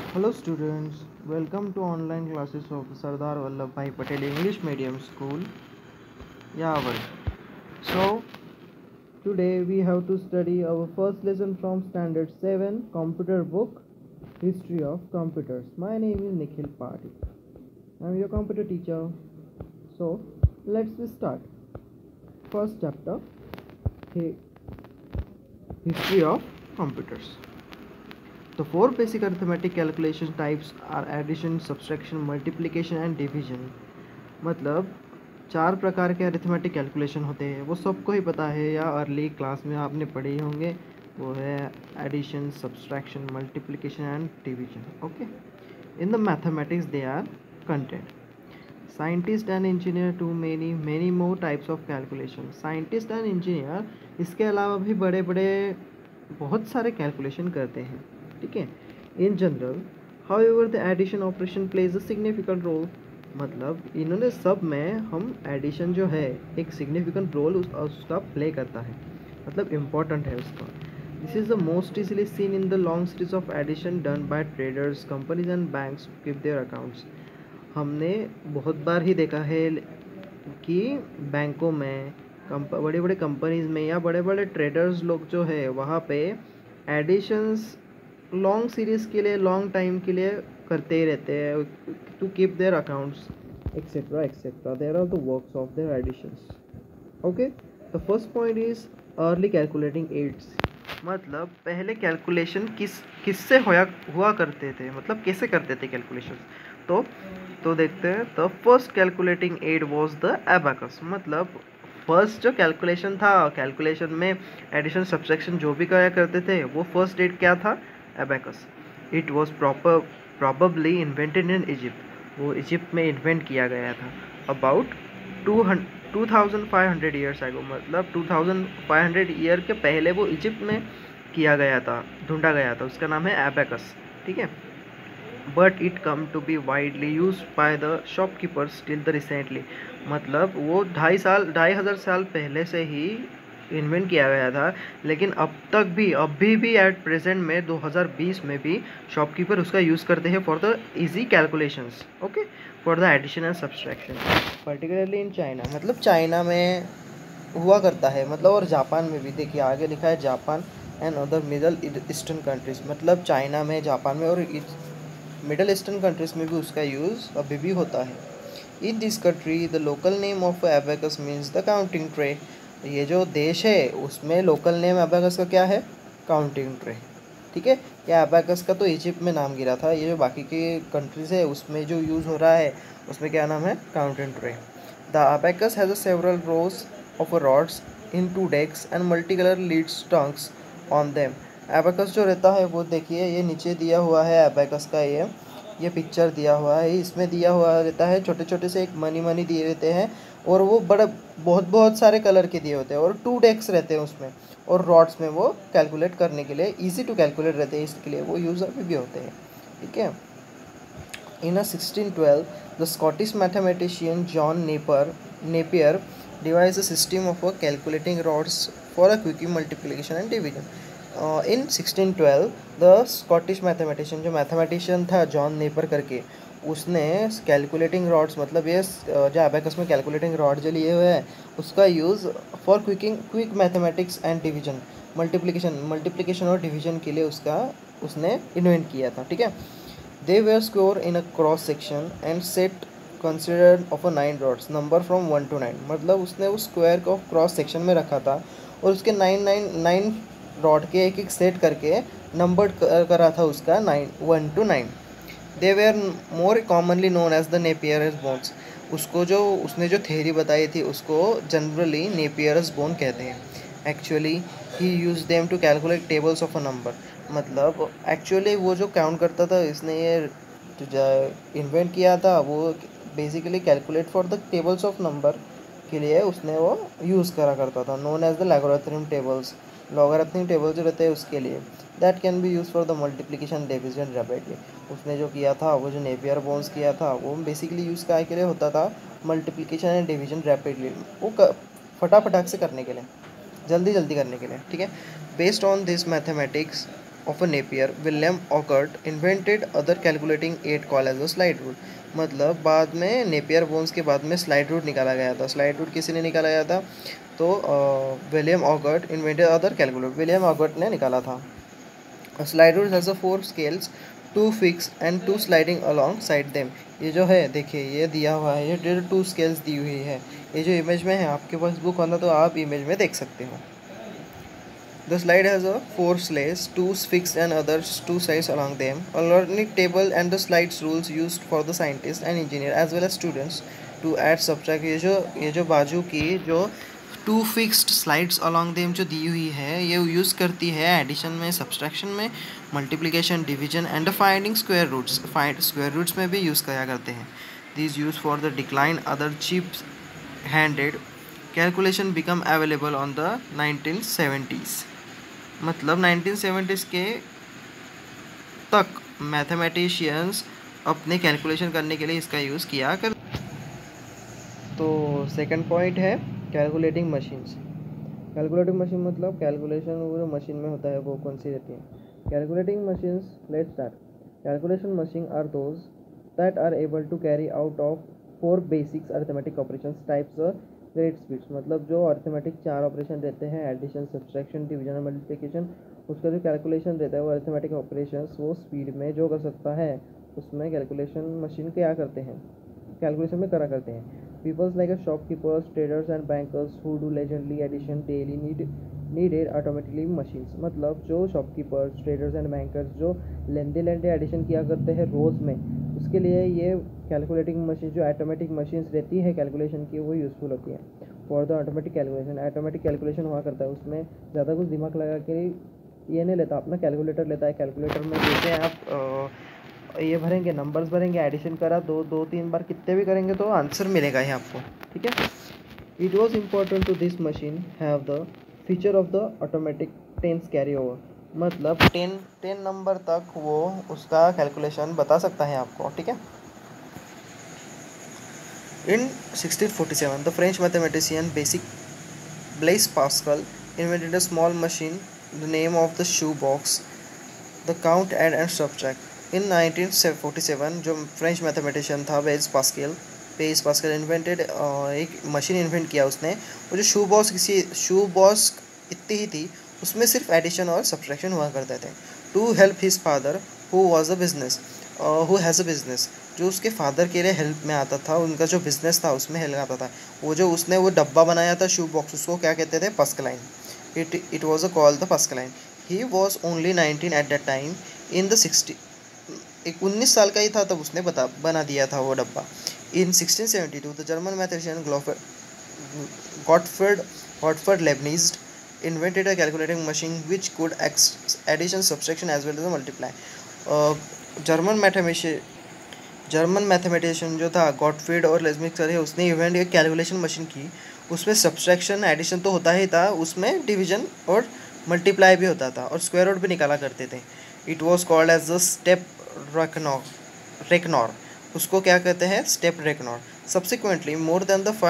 Hello students, welcome to online classes of Sardar Vallabhbhai Patel English Medium School, Yaval. So, today we have to study our first lesson from Standard 7 Computer Book, History of Computers. My name is Nikhil Pati. I am your computer teacher. So, let's start. First chapter, History of Computers. The four basic arithmetic calculation types are addition, subtraction, multiplication and division. मतलब चार प्रकार के arithmetic calculation होते हैं, वो सबको ही पता है या अर्ली क्लास में आपने पढ़े ही होंगे. वो है addition, subtraction, multiplication and division. Okay. In the mathematics they are content. Scientist and engineer to many more types of calculation. Scientist and engineer इसके अलावा भी बड़े बड़े बहुत सारे कैलकुलेशन करते हैं. ठीक है. In general however the addition operation plays a significant role. मतलब इन्होंने सब में हम एडिशन जो है एक सिग्निफिकेंट रोल उसका प्ले करता है, मतलब इम्पॉर्टेंट है उसका. This is the most easily seen in the long series of addition done by traders, companies and banks to keep their accounts. हमने बहुत बार ही देखा है कि बैंकों में, बड़े बड़े कंपनीज में या बड़े बड़े ट्रेडर्स लोग जो है वहाँ पे एडिशंस लॉन्ग सीरीज के लिए, लॉन्ग टाइम के लिए करते ही रहते हैं to keep their accounts etcetera etcetera. There are the works of their additions. Okay. The first point is early calculating aids. मतलब पहले कैलकुलेशन किससे हुआ करते थे, मतलब कैसे करते थे कैलकुलेशन. तो देखते हैं. The first calculating aid was the abacus. मतलब फर्स्ट जो कैलकुलेशन था, कैलकुलेशन में एडिशन सब्सट्रैक्शन जो भी करा करते थे, वो फर्स्ट एड क्या था? Abacus. It was probably invented in Egypt. वो इजिप्ट में इन्वेंट किया गया था अबाउट 2500 ईयर्स ago. मतलब 2500 ईयर के पहले वो इजिप्ट में किया गया था, ढूंढा गया था. उसका नाम है एबाकस. ठीक है. But it come to be widely use by the shopkeepers till the recently. मतलब वो 2,500 साल पहले से ही इन्वेंट किया गया था, लेकिन अब तक भी, अभी भी एट प्रेजेंट में 2020 में भी शॉपकीपर उसका यूज़ करते हैं for the easy calculations. Okay. For the addition and subtraction, particularly in China. मतलब चाइना में हुआ करता है, मतलब और जापान में भी. देखिए आगे लिखा है Japan and other middle eastern countries. मतलब चाइना में, जापान में और मिडल ईस्टर्न कंट्रीज में भी उसका यूज़ अभी भी होता है. In this country the local name of abacus means the counting tray. ये जो देश है उसमें लोकल नेम एबाकस का क्या है? Counting tray. ठीक है. या एबाकस का तो इजिप्ट में नाम गिरा था, ये जो बाकी के कंट्रीज है उसमें जो यूज़ हो रहा है उसमें क्या नाम है? Counting tray. The abacus has a several rows of rods in 2 decks and multi colour leads tongs on them. Abacus जो रहता है वो देखिए, ये नीचे दिया हुआ है एबाकस का. ये पिक्चर दिया हुआ है, इसमें दिया हुआ रहता है छोटे छोटे से एक मनी दिए रहते हैं, और वो बड़े बहुत सारे कलर के दिए होते हैं, और 2 decks रहते हैं उसमें, और रॉड्स में वो कैलकुलेट करने के लिए, इजी टू कैलकुलेट रहते हैं, इसके लिए वो यूज़ अभी भी होते हैं. ठीक है. In 1612 the Scottish mathematician John Napier devised a system of calculating rods for a quick multiplication and division. In 1612 the Scottish mathematician, जो मैथमेटिशियन था जॉन नेपर करके, उसने कैलकुलेटिंग रॉड्स, मतलब ये जो एबाकस में कैलकुलेटिंग रॉड जो लिए हुए हैं उसका use for quick mathematics and division, multiplication और डिवीजन के लिए उसने इन्वेंट किया था. ठीक है. They were square in a cross section and set considered of a 9 rods number from 1 to 9. मतलब उसने उस स्क्वायर को क्रॉस सेक्शन में रखा था और उसके 9 रॉड के एक सेट करके नंबर्ड करा था उसका 1 to 9. They were more commonly known as the Napier's bones. उसने जो थ्योरी बताई थी उसको जनरली नेपियरस बोन कहते हैं. Actually he use them to calculate tables of a number. मतलब एक्चुअली वो जो काउंट करता था, इसने ये इन्वेंट किया था, वो basically calculate for the tables of number के लिए उसने वो यूज़ करा करता था, known as the logarithm tables. Logarithm table जो रहते हैं उसके लिए, that can be use for the multiplication division rapidly. उसने जो किया था, वो जो नेपियर बोन्स किया था, वो बेसिकली यूज़ क्या के लिए होता था? मल्टीप्लिकेशन एंड डिवीजन रैपिडली, वो फटाफट से करने के लिए, जल्दी करने के लिए. ठीक है. Based on this mathematics of a Napier, William Occult invented other calculating aid called as a slide rule. मतलब बाद में नेपियर बोन्स के बाद में स्लाइड रूट निकाला गया था. स्लाइड रूट किसी ने निकाला गया था? तो William Oughtred invented other calculator. William Oughtred ने निकाला था. Slide rule has a 4 scales, 2 fix and 2 sliding along side them. ये जो है देखिए ये दिया हुआ है, ये 2 स्केल्स दी हुई है. ये जो इमेज में है आपके पास बुक होना तो आप इमेज में देख सकते हो. The slide has a 4 slates, 2 fixed and others 2 sides along them. A learning table and the slides rules used for the scientists and engineer as well as students to add subtract. ये जो बाजू की जो 2 fixed slides along them जो दी हुई है ये use करती है एडिशन में, सब्सट्रैक्शन में, multiplication, division and finding square roots. Square roots में भी यूज़ किया करते हैं. These used for the decline other cheap handed calculation become available on the 1970s. मतलब 1970s के तक मैथमेटिशियंस अपने कैलकुलेशन करने के लिए इसका यूज़ किया कर. तो सेकंड पॉइंट है कैलकुलेटिंग मशीन्स. कैलकुलेटिंग मशीन मतलब कैलकुलेशन वो जो मशीन में होता है वो कौन सी रहती है. Calculating machines, let's start. Calculation machine are those that are able to carry out of 4 basics arithmetic operations types great speeds. मतलब जो अरिथमेटिक 4 ऑपरेशन रहते हैं, एडिशन, सब्सट्रैक्शन, डिवीजन और मल्टीप्लिकेशन, उसका जो कैलकुलेशन रहता है वो अरिथमेटिक ऑपरेशंस वो स्पीड में जो कर सकता है उसमें कैलकुलेशन मशीन क्या करते हैं, कैलकुलेशन में करा करते हैं. Peoples like a shopkeepers, traders and bankers who do लेजेंडली addition daily needed automatically machines. मतलब जो शॉपकीपर्स, ट्रेडर्स एंड बैंकर्स जो लेंदे एडिशन किया करते हैं रोज़ में, उसके लिए ये कैलकुलेटिंग मशीन जो ऑटोमेटिक मशीन्स रहती है कैलकुलेशन की वो यूज़फुल होती है. For the automatic calculation, automatic calculation हुआ करता है उसमें ज़्यादा कुछ दिमाग लगा के ये नहीं लेता, अपना कैलकुलेटर लेता है. कैलकुलेटर में जैसे आप ये भरेंगे, नंबर्स भरेंगे, एडिशन करा 2-3 बार कितने भी करेंगे तो आंसर मिलेगा ही आपको. ठीक है. It was important to this machine have the feature of the automatic tens carry over. मतलब 10 नंबर तक वो उसका कैलकुलेशन बता सकता है आपको. ठीक है. In 1647, the French mathematician Blaise Pascal invented a small machine, the name of the shoe box, the count, add and subtract. In 1947, जो फ्रेंच मैथमेटिशियन था बेस पास्कल इन्वेंटेड एक मशीन इन्वेंट किया उसने. वो जो शू बॉक्स इतनी ही थी, उसमें सिर्फ एडिशन और सब्सट्रैक्शन हुआ करते थे. To help his father who has a business, जो उसके फादर के लिए हेल्प में आता था, उनका जो बिज़नेस था उसमें हेल्प आता था. वो जो उसने वो डब्बा बनाया था शू बॉक्स, उसको क्या कहते थे? Pascaline. It was a called the Pascaline. He was only 19 at that time. In the 19 साल का ही था तब उसने बना दिया था वो डब्बा. In 1672 the German mathematician Gottfried Leibniz invented a calculating machine which could addition, subtraction as well as multiply. German mathematician जो था गॉटफ्रीड और लेबनिज सर है, उसने इवेंट एक कैलकुलेशन मशीन की. उसमें सब्सट्रैक्शन, एडिशन तो होता ही था, उसमें डिवीजन और मल्टीप्लाई भी होता था और स्क्वायर रूट भी निकाला करते थे. It was called as the step reckoner. उसको क्या कहते हैं? Step reckoner. Subsequently more than the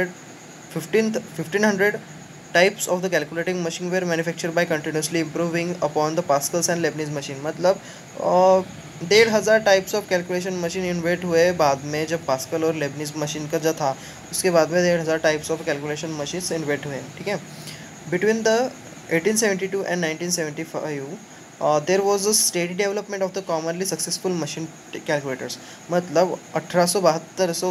1500 types of the calculating machine were manufactured by continuously improving upon the Pascal's and Leibniz machine. मतलब 1,500 types of calculation machine invent हुए बाद में. जब pascal और लेबनिज मशीन का जो था उसके बाद में 1,500 types of calculation machines invent हुए. ठीक है. Between the 1872 and 1975 there was a steady development of the commonly successful machine calculators. मतलब 1872 से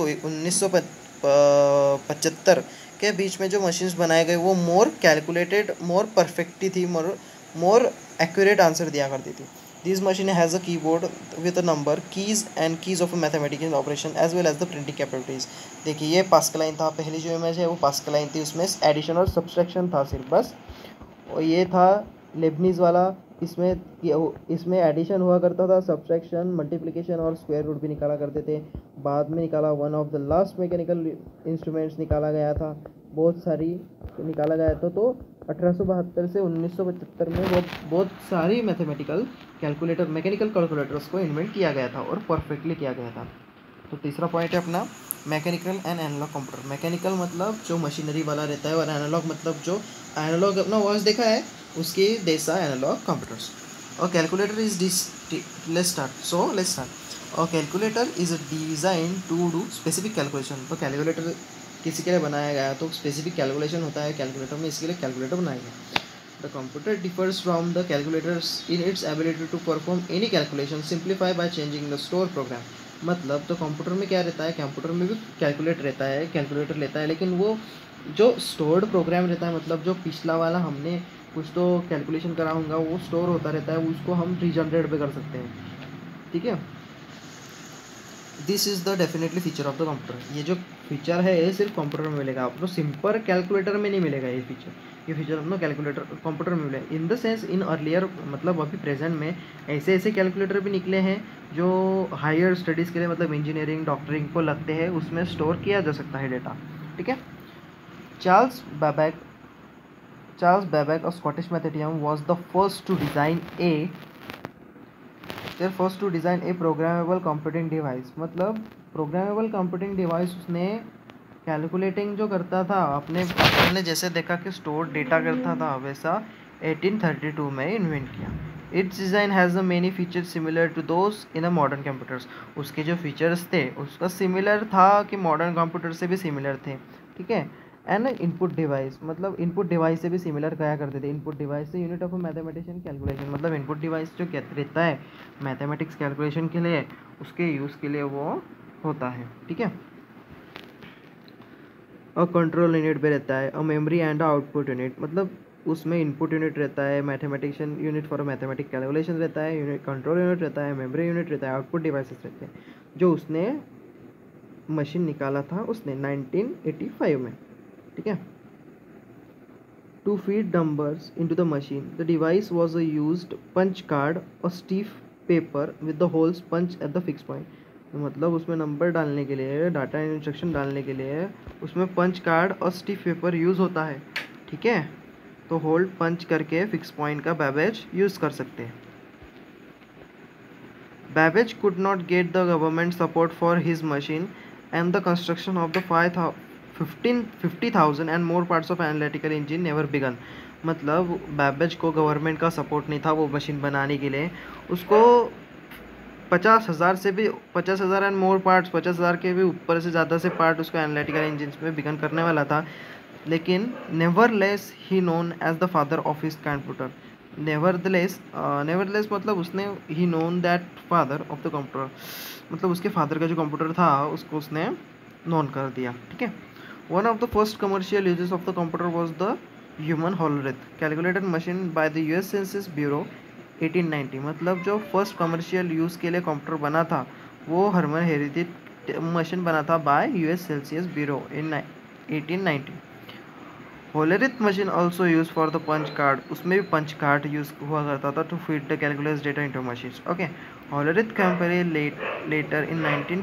1975 के बीच में जो मशीन्स बनाए गए वो मोर कैलकुलेटेड, मोर परफेक्टली थी, मोर एक्यूरेट आंसर दिया करती थी. This machine has a keyboard with a number keys of mathematical operation as well as the printing capabilities. देखिए ये पास्कलाइन था, पहली जो इमेज है वो पास्कलाइन थी, उसमें एडिशन और सब्सट्रैक्शन था सिर्फ बस. और ये था लेबनिज वाला, इसमें एडिशन हुआ करता था, सब्सट्रैक्शन, मल्टीप्लिकेशन और स्क्वायर रूट भी निकाला करते थे. बाद में निकाला one of the last mechanical instruments निकाला गया था, बहुत सारी निकाला गया था. तो 1872 से 1975 में वो बहुत सारी मैकेनिकल कैलकुलेटर्स को इन्वेंट किया गया था और परफेक्टली किया गया था. तो तीसरा पॉइंट है अपना mechanical and analogue computer. Mechanical मतलब जो मशीनरी वाला रहता है और एनालॉग मतलब जो एनालॉग अपना वॉइस देखा है उसकी जैसा analogue computers. A calculator is let's start. A calculator is designed to do specific calculation. तो कैलकुलेटर किसी के लिए बनाया गया तो स्पेसिफिक कैलकुलेशन होता है कैलकुलेटर में, इसके लिए कैलकुलेटर बनाया गया. The computer differs from the calculators in its ability to perform any calculation simplify by changing the store program. मतलब तो कंप्यूटर में क्या रहता है, कंप्यूटर में भी कैलकुलेटर लेता है, लेकिन वो जो स्टोर्ड प्रोग्राम रहता है, मतलब जो पिछला वाला हमने कुछ तो कैलकुलेशन करा होगा वो स्टोर होता रहता है, उसको हम रीजनरेट पे कर सकते हैं. ठीक है, this is the definitely feature of the computer. ये जो फीचर है ये सिर्फ कंप्यूटर में मिलेगा, आपको सिंपल कैलकुलेटर में नहीं मिलेगा. ये फीचर अपना कैलकुलेटर कंप्यूटर में मिलेगा. In the sense in earlier, मतलब अभी प्रेजेंट में ऐसे कैलकुलेटर भी निकले हैं जो हायर स्टडीज़ के लिए, मतलब इंजीनियरिंग डॉक्टरिंग को लगते हैं, उसमें स्टोर किया जा सकता है डेटा. ठीक है. Charles Babbage, a Scottish mathematician, was the first to design a programmable computing device. मतलब प्रोग्रामेबल कंप्यूटिंग डिवाइस उसने कैलकुलेटिंग जो करता था, आपने जैसे देखा कि स्टोर डेटा करता था, वैसा 1832 में इन्वेंट किया. Its design has the many features similar to those in a modern computers. उसके जो फीचर्स थे उसका सिमिलर था कि मॉडर्न कंप्यूटर से भी सिमिलर थे. ठीक है. एंड इनपुट डिवाइस, मतलब इनपुट डिवाइस से भी सिमिलर क्या करते थे. इनपुट डिवाइस से यूनिट ऑफ मैथमेटिशियन कैलकुलेशन, मतलब इनपुट डिवाइस जो रहता है मैथमेटिक्स कैलकुलेशन के लिए, उसके यूज़ के लिए वो होता है. ठीक है. और कंट्रोल यूनिट पे रहता है. और मेमोरी एंड आउटपुट यूनिट, मतलब उसमें इनपुट यूनिट रहता है, mathematician unit for mathematic calculation रहता है, यूनिट कंट्रोल यूनिट रहता है, मेमोरी यूनिट रहता है, आउटपुट डिवाइसेस रहते हैं. जो उसने मशीन निकाला था उसने 1985 में. ठीक है. To feed numbers into the machine the device was a used punch card और stiff paper with the holes punch at the fix point. मतलब उसमें नंबर डालने के लिए, डाटा इंस्ट्रक्शन डालने के लिए उसमें पंच कार्ड और स्टीफ पेपर यूज़ होता है. ठीक है. तो होल्ड पंच करके फिक्स पॉइंट का बैबेज यूज़ कर सकते हैं. Babbage could not get the government support for his machine and the construction of the 50,000 and more parts of analytical engine never begun. मतलब बैबेज को गवर्नमेंट का support नहीं था वो मशीन बनाने के लिए. उसको 50,000 एंड मोर पार्ट्स, 50,000 के भी ऊपर से ज़्यादा से पार्ट उसको एनालिटिकल इंजन में बिगन करने वाला था. लेकिन nevertheless he known as the father of his computer. Nevertheless मतलब उसने ही known that father of the computer, मतलब उसके फादर का जो कंप्यूटर था उसको उसने नोन कर दिया. ठीक है. One of the first commercial uses of the computer was the human Hollerith calculated machine by the US census bureau 1890. मतलब जो फर्स्ट कमर्शियल यूज़ के लिए कंप्यूटर बना था वो ह्यूमन हेरिटेज मशीन बना था by US census bureau in 1890. Hollerith machine also use for the punch card. उसमें भी पंच कार्ड यूज़ हुआ करता था to feed the calculate data into machines. Okay. Hollerith company later in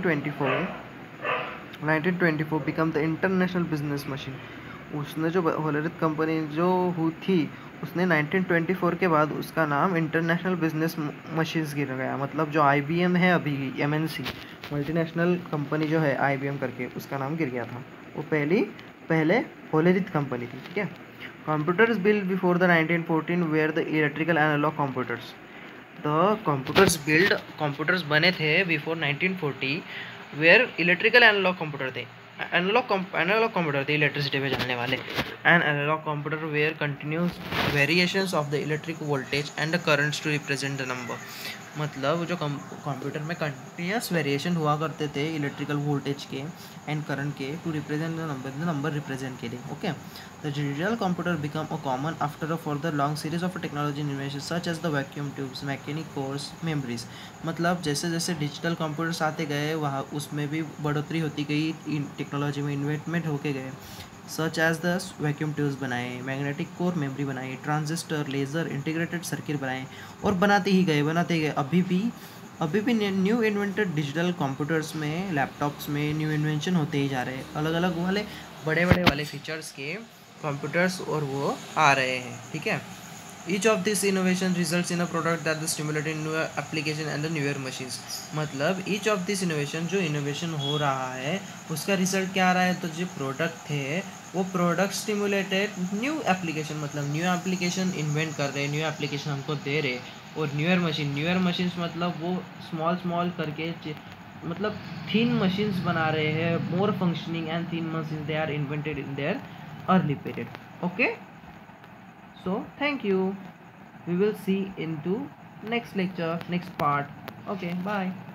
1924 become the International Business Machine. उसने जो होलोरिथ company जो हुई थी उसने 1924 के बाद उसका नाम इंटरनेशनल बिजनेस मशीन्स गिर गया. मतलब जो IBM है अभी MNC मल्टीनेशनल कंपनी जो है IBM करके, उसका नाम गिर गया था. वो पहले होलोरिथ कंपनी थी. ठीक है. Computers build before the 1914 were the electrical analogue computers. The computers बने थे before 1940 were electrical analogue computer थे. एनालॉग कंप्यूटर थे इलेक्ट्रिसिटी पे चलने वाले. And analogue computer were continuous variations of the electric voltage and the currents to represent the number. मतलब जो computer में कंटिन्यूस वेरिएशन हुआ करते थे इलेक्ट्रिकल वोल्टेज के एंड करंट के to represent the number represent के लिए. Okay. The digital computer become a common after a further long series of technology innovation such as the vacuum tubes mechanic cores memories. मतलब जैसे जैसे digital computers आते गए वहाँ उसमें भी बढ़ोतरी होती गई, टेक्नोलॉजी में इन्वेस्टमेंट होके गए. Such as the vacuum tubes बनाए, मैग्नेटिक कोर मेमोरी बनाई, ट्रांजिस्टर, लेज़र, इंटीग्रेटेड सर्किट बनाए और बनाते ही गए. अभी भी न्यू इन्वेंटेड डिजिटल कंप्यूटर्स में, लैपटॉप्स में न्यू इन्वेंशन होते ही जा रहे हैं. अलग अलग वाले बड़े वाले फीचर्स के कंप्यूटर्स और वो आ रहे हैं. ठीक है. Each of these innovation results in a product that is stimulated new application and the newer machines. मतलब each of this innovation, जो innovation हो रहा है उसका रिजल्ट क्या आ रहा है. तो जो प्रोडक्ट थे वो प्रोडक्ट स्टिमुलेटेड न्यू एप्लीकेशन, मतलब न्यू एप्लीकेशन इन्वेंट कर रहे, न्यू एप्लीकेशन हमको दे रहे और न्यूअर मशीन्स मतलब वो स्मॉल करके मतलब थिन मशीन्स बना रहे हैं, more functioning and thin machines they are invented in their early period. Okay, so thank you. We will see into next lecture, next part. Okay, bye.